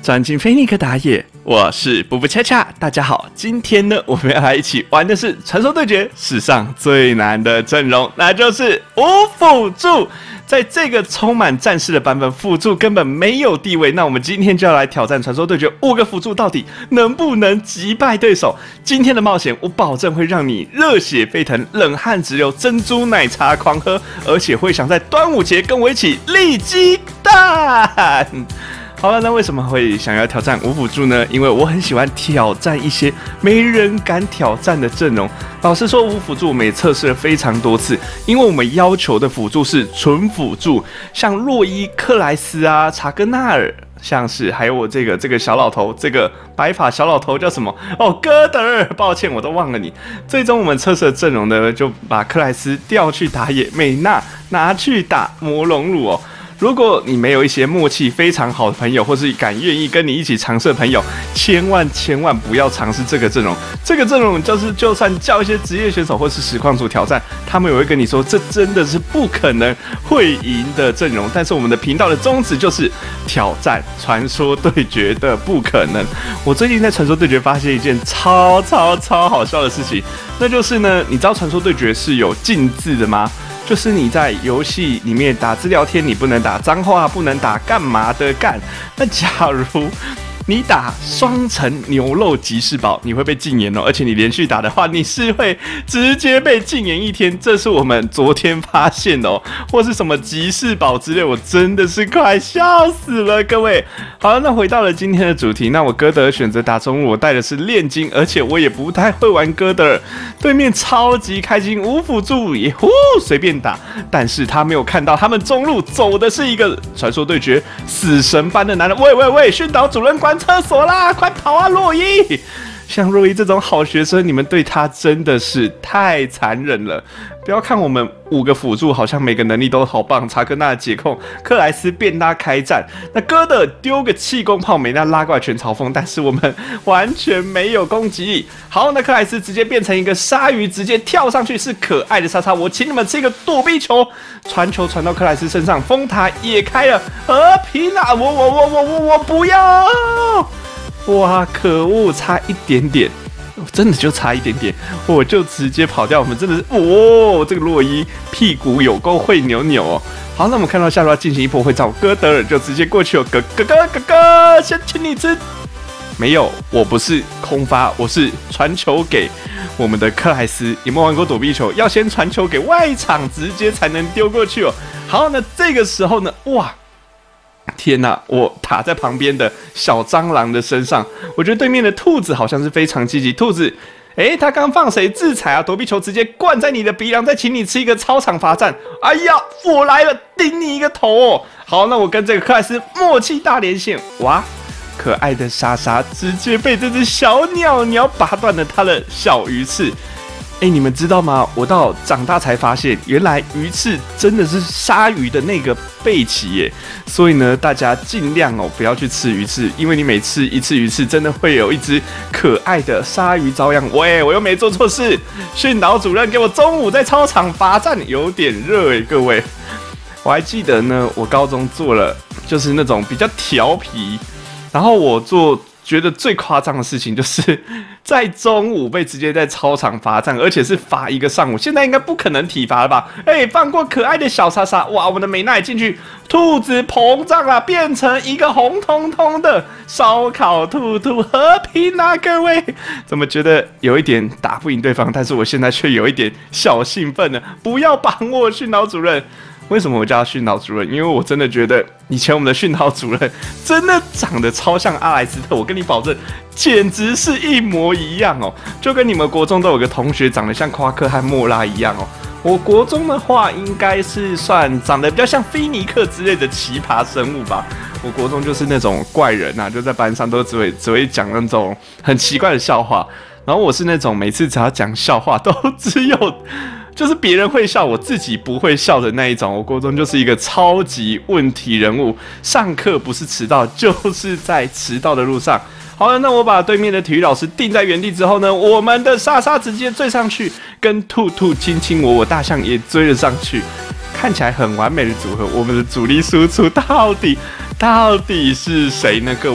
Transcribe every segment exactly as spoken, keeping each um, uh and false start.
转进菲尼克打野，我是布布恰恰，大家好。今天呢，我们要来一起玩的是传说对决史上最难的阵容，那就是无辅助。在这个充满战士的版本，辅助根本没有地位。那我们今天就要来挑战传说对决，五个辅助到底能不能击败对手？今天的冒险，我保证会让你热血沸腾，冷汗直流，珍珠奶茶狂喝，而且会想在端午节跟我一起立鸡蛋。好了，那为什么会想要挑战无辅助呢？因为我很喜欢挑战一些没人敢挑战的阵容。老实说，无辅助我们也测试了非常多次，因为我们要求的辅助是纯辅助，像洛伊、克莱斯啊、查格纳尔，像是还有我这个这个小老头，这个白发小老头叫什么？哦，戈德尔，抱歉，我都忘了你。最终我们测试的阵容呢，就把克莱斯调去打野，美娜拿去打魔龙乳哦。如果你没有一些默契非常好的朋友，或是敢愿意跟你一起尝试的朋友，千万千万不要尝试这个阵容。这个阵容就是就算叫一些职业选手或是实况组挑战，他们也会跟你说，这真的是不可能会赢的阵容。但是我们的频道的宗旨就是挑战传说对决的不可能。我最近在传说对决发现一件超超超好笑的事情，那就是呢，你知道传说对决是有禁字的吗？就是你在游戏里面打字聊天，你不能打脏话，不能打干嘛的干。那假如你打双层牛肉吉士堡，你会被禁言哦，而且你连续打的话，你是会直接被禁言一天。这是我们昨天发现的哦，或是什么吉士堡之类，我真的是快笑死了，各位。好了，那回到了今天的主题，那我哥德尔选择打中路，我带的是炼金，而且我也不太会玩哥德尔，对面超级开心，无辅助也呼随便打，但是他没有看到他们中路走的是一个传说对决死神般的男人。喂喂喂，训导主任关厕所啦，快跑啊，洛伊！像洛伊这种好学生，你们对他真的是太残忍了。不要看我们五个辅助好像每个能力都好棒，查克纳的解控，克莱斯变拉开战，那哥的丢个气功炮，美娜拉过来全嘲讽，但是我们完全没有攻击力。好，那克莱斯直接变成一个鲨鱼，直接跳上去，是可爱的莎莎。我请你们吃一个躲避球，传球传到克莱斯身上，风塔也开了，和平啊！我我我我我我不要！哇，可恶，差一点点。真的就差一点点，我就直接跑掉。我们真的是，哦，这个洛伊屁股有够会扭扭哦。好，那我们看到下路要进行一波会战，哥德尔就直接过去哦，哥哥哥哥哥，先请你吃。没有，我不是空发，我是传球给我们的克莱斯。有没有玩过躲避球？要先传球给外场，直接才能丢过去哦。好，那这个时候呢，哇！天哪！我打在旁边的小蟑螂的身上，我觉得对面的兔子好像是非常积极。兔子，诶，他刚放谁制裁啊？躲避球直接灌在你的鼻梁，再请你吃一个超场罚站。哎呀，我来了，顶你一个头哦！好，那我跟这个克莱斯默契大连线，哇！可爱的莎莎直接被这只小鸟鸟拔断了它的小鱼刺。哎，你们知道吗？我到长大才发现，原来鱼刺真的是鲨鱼的那个背鳍耶。所以呢，大家尽量哦不要去吃鱼刺，因为你每吃一次鱼刺，真的会有一只可爱的鲨鱼遭殃。喂，我又没做错事。训导主任给我中午在操场罚站，有点热哎，各位。我还记得呢，我高中做了就是那种比较调皮，然后我做。觉得最夸张的事情就是在中午被直接在操场罚站，而且是罚一个上午。现在应该不可能体罚了吧？哎、欸，放过可爱的小莎莎！哇，我们的美奈进去，兔子膨胀了，变成一个红彤彤的烧烤兔兔，和平啊，各位！怎么觉得有一点打不赢对方？但是我现在却有一点小兴奋呢！不要绑我，训导主任！为什么我叫他训导主任？因为我真的觉得以前我们的训导主任真的长得超像阿莱斯特，我跟你保证，简直是一模一样哦，就跟你们国中都有个同学长得像夸克和莫拉一样哦。我国中的话，应该是算长得比较像菲尼克之类的奇葩生物吧。我国中就是那种怪人啊，就在班上都只会只会讲那种很奇怪的笑话，然后我是那种每次只要讲笑话都只有。就是别人会笑，我自己不会笑的那一种。我国中就是一个超级问题人物，上课不是迟到，就是在迟到的路上。好了，那我把对面的体育老师定在原地之后呢，我们的莎莎直接追上去，跟兔兔亲亲我，我大象也追了上去。看起来很完美的组合，我们的主力输出到底到底是谁呢？各位，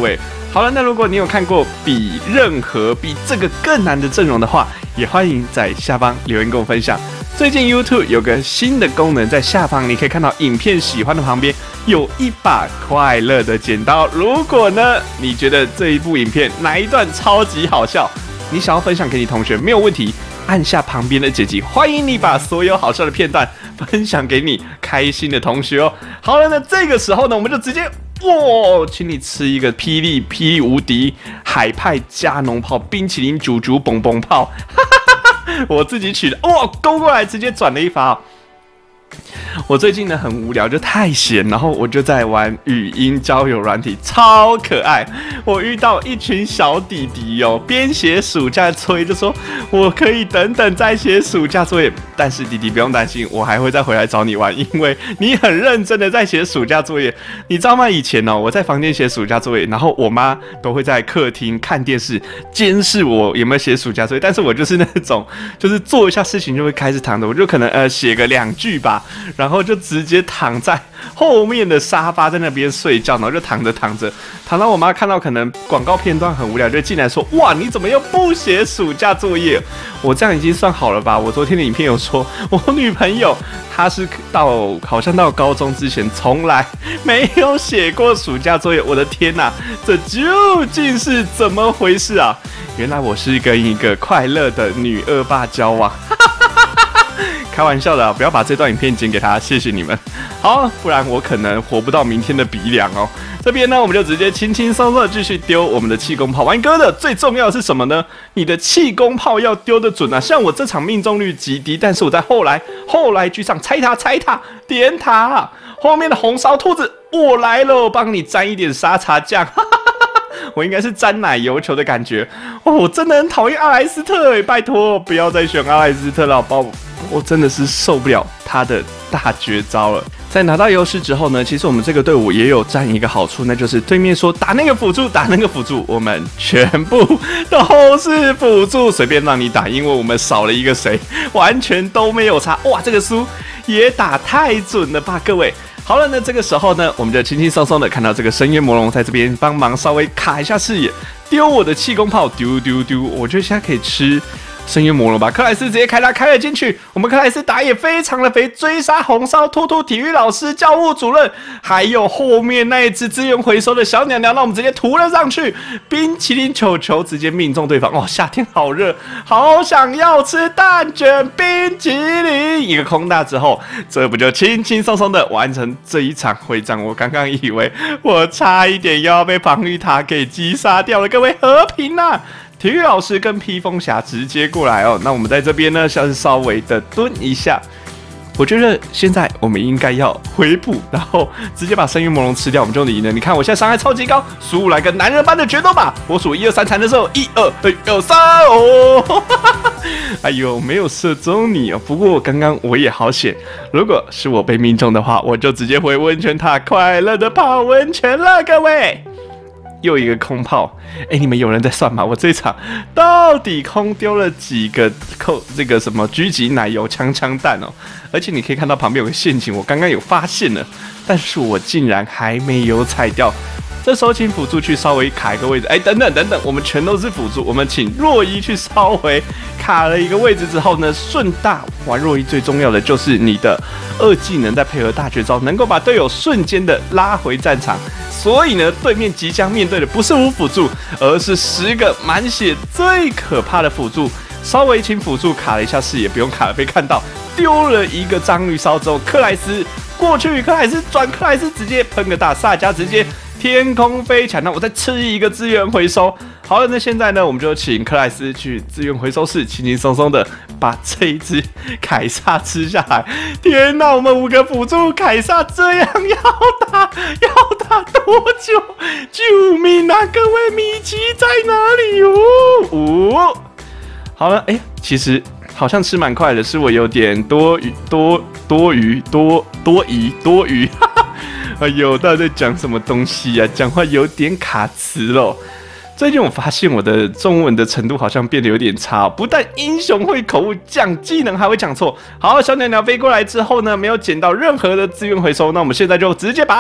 好了，那如果你有看过比任何比这个更难的阵容的话，也欢迎在下方留言跟我分享。最近 YouTube 有个新的功能，在下方你可以看到影片喜欢的旁边有一把快乐的剪刀。如果呢，你觉得这一部影片哪一段超级好笑，你想要分享给你同学，没有问题，按下旁边的剪辑，欢迎你把所有好笑的片段分享给你开心的同学哦。好了，那这个时候呢，我们就直接哇，请你吃一个霹雳霹雳无敌海派加农炮冰淇淋煮煮蹦蹦炮，哈哈哈哈，我自己取的哇，勾过来直接转了一发哦。我最近呢很无聊，就太闲，然后我就在玩语音交友软体，超可爱。我遇到一群小弟弟哦，边写暑假作业就说我可以等等再写暑假作业，但是弟弟不用担心，我还会再回来找你玩，因为你很认真的在写暑假作业。你知道吗？以前哦，我在房间写暑假作业，然后我妈都会在客厅看电视监视我有没有写暑假作业，但是我就是那种就是做一下事情就会开始躺着，我就可能呃写个两句吧。然后就直接躺在后面的沙发，在那边睡觉，然后就躺着躺着，躺到我妈看到可能广告片段很无聊，就进来说：“哇，你怎么又不写暑假作业？”我这样已经算好了吧？我昨天的影片有说，我女朋友她是到好像到高中之前从来没有写过暑假作业。我的天哪，这究竟是怎么回事啊？原来我是跟一个快乐的女恶霸交往。开玩笑的、啊，不要把这段影片剪给他，谢谢你们。好，不然我可能活不到明天的鼻梁哦。这边呢，我们就直接轻轻松松的继续丢我们的气功炮。玩歌的最重要的是什么呢？你的气功炮要丢得准啊！像我这场命中率极低，但是我在后来后来居上，拆塔拆塔点塔，后面的红烧兔子我来了，我帮你沾一点沙茶酱。我应该是沾奶油球的感觉哦，我真的很讨厌阿莱斯特哎，拜托不要再选阿莱斯特了，好不好？我真的是受不了他的大绝招了。在拿到优势之后呢，其实我们这个队伍也有占一个好处，那就是对面说打那个辅助，打那个辅助，我们全部都是辅助，随便让你打，因为我们少了一个谁，完全都没有差。哇，这个输也打太准了吧，各位。好了，那这个时候呢，我们就轻轻松松的看到这个深渊魔龙在这边帮忙稍微卡一下视野，丢我的气功炮，丢丢丢，我觉得现在可以吃深渊魔龙吧。克莱斯直接开他开了进去，我们克莱斯打也非常的肥，追杀红烧兔兔体育老师、教务主任，还有后面那一只资源回收的小鸟鸟，那我们直接涂了上去，冰淇淋球球直接命中对方。哦，夏天好热，好想要吃蛋卷冰淇淋。一个空大之后，这不就轻轻松松的完成这一场会战？我刚刚以为我差一点又要被防御塔给击杀掉了，各位和平啊！体育老师跟披风侠直接过来哦，那我们在这边呢，像是稍微的蹲一下。我觉得现在我们应该要回补，然后直接把深渊魔龙吃掉，我们就赢了。你看我现在伤害超级高，输来个男人般的决斗吧！我数一二三弹的时候，一二二二三哦！哎呦，没有射中你哦。不过刚刚我也好险，如果是我被命中的话，我就直接回温泉塔，快乐的泡温泉了，各位。又一个空炮，哎，你们有人在算吗？我这一场到底空丢了几个扣这个什么狙击奶油枪枪弹哦？而且你可以看到旁边有个陷阱，我刚刚有发现了，但是我竟然还没有踩掉。这时候请辅助去稍微卡一个位置，哎，等等等等，我们全都是辅助，我们请若依去稍微卡了一个位置之后呢，顺大玩若依最重要的就是你的二技能再配合大绝招，能够把队友瞬间的拉回战场。所以呢，对面即将面对的不是无辅助，而是十个满血最可怕的辅助。稍微请辅助卡了一下视野，不用卡了，被看到丢了一个章鱼烧之后，克莱斯过去，克莱斯转克莱斯直接喷个大萨迦，直接天空飞起来。那我再吃一个资源回收。好了，那现在呢，我们就请克莱斯去资源回收室，轻轻松松的把这一只凯撒吃下来。天哪，我们五个辅助凯撒这样要打要打多久？救命啊！各位米奇在哪里哦？哦，好了，哎、欸，其实好像吃蛮快的，是我有点多余多多余多多疑多余。哎呦，到底在讲什么东西呀、啊？讲话有点卡词咯。最近我发现我的中文的程度好像变得有点差、哦，不但英雄会口误，讲技能还会讲错。好，小鸟鸟飞过来之后呢，没有捡到任何的资源回收，那我们现在就直接把它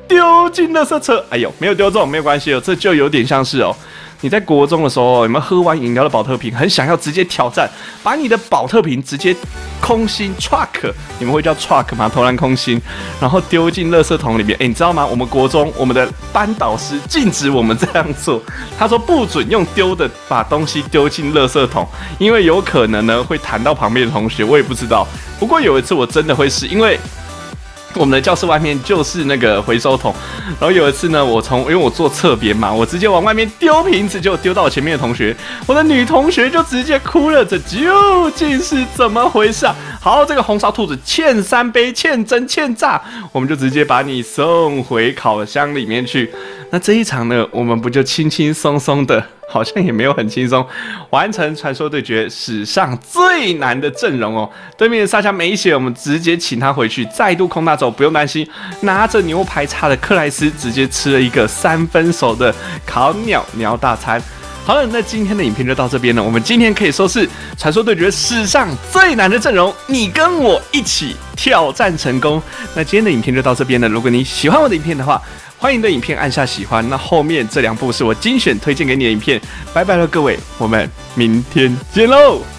丢进垃圾车。哎呦，没有丢中没有关系哦，这就有点像是哦。你在国中的时候，有没有喝完饮料的保特瓶，很想要直接挑战，把你的保特瓶直接空心 truck， 你们会叫 truck 吗？投篮空心，然后丢进垃圾桶里面。哎，你知道吗？我们国中我们的班导师禁止我们这样做，他说不准用丢的把东西丢进垃圾桶，因为有可能呢会弹到旁边的同学。我也不知道，不过有一次我真的会试，因为我们的教室外面就是那个回收桶，然后有一次呢，我从因为我坐侧边嘛，我直接往外面丢瓶子，就丢到我前面的同学，我的女同学就直接哭了，这究竟是怎么回事啊？好，这个红烧兔子欠三杯，欠蒸欠炸，我们就直接把你送回烤箱里面去。那这一场呢，我们不就轻轻松松的，好像也没有很轻松，完成传说对决史上最难的阵容哦。对面的沙加没血，我们直接请他回去，再度空大走，不用担心。拿着牛排叉的克莱斯直接吃了一个三分熟的烤鸟鸟大餐。好了，那今天的影片就到这边了。我们今天可以说是传说对决史上最难的阵容，你跟我一起挑战成功。那今天的影片就到这边了。如果你喜欢我的影片的话，欢迎对影片按下喜欢。那后面这两部是我精选推荐给你的影片。拜拜了，各位，我们明天见喽。